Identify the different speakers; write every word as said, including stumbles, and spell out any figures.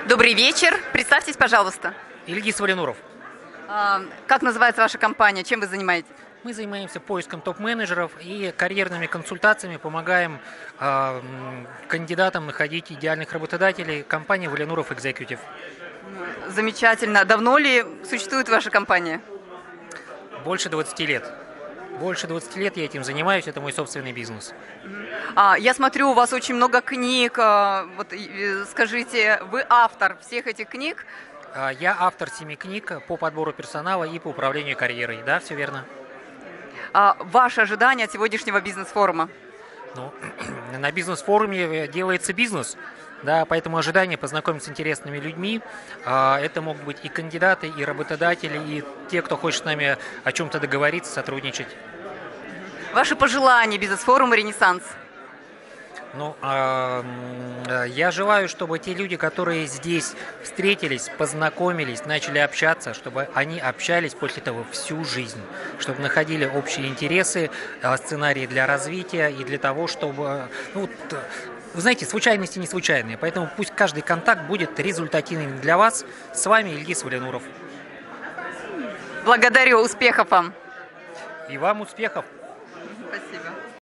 Speaker 1: Добрый вечер. Представьтесь, пожалуйста.
Speaker 2: Ильгиз Валинуров.
Speaker 1: А, Как называется ваша компания? Чем вы занимаетесь?
Speaker 2: Мы занимаемся поиском топ-менеджеров и карьерными консультациями, помогаем э, м, кандидатам находить идеальных работодателей. Компания Валинуров Executive.
Speaker 1: Замечательно. Давно ли существует ваша компания?
Speaker 2: Больше двадцати лет. Больше двадцати лет я этим занимаюсь, это мой собственный бизнес.
Speaker 1: А, Я смотрю, у вас очень много книг. А, Вот и, э, скажите, вы автор всех этих книг?
Speaker 2: А, Я автор семи книг по подбору персонала и по управлению карьерой. Да, все верно.
Speaker 1: А, Ваши ожидания от сегодняшнего бизнес-форума?
Speaker 2: Ну, на бизнес-форуме делается бизнес, да, поэтому ожидание познакомиться с интересными людьми. А, Это могут быть и кандидаты, и работодатели, и те, кто хочет с нами о чем-то договориться, сотрудничать.
Speaker 1: Ваши пожелания бизнес-форума «Ренессанс»?
Speaker 2: Ну, а, м, я желаю, чтобы те люди, которые здесь встретились, познакомились, начали общаться, чтобы они общались после этого всю жизнь, чтобы находили общие интересы, а, сценарии для развития и для того, чтобы, ну, вот, вы знаете, случайности не случайные, поэтому пусть каждый контакт будет результативным для вас. С вами Ильгиз Валинуров.
Speaker 1: Благодарю. Успехов вам.
Speaker 2: И вам успехов!
Speaker 1: Спасибо.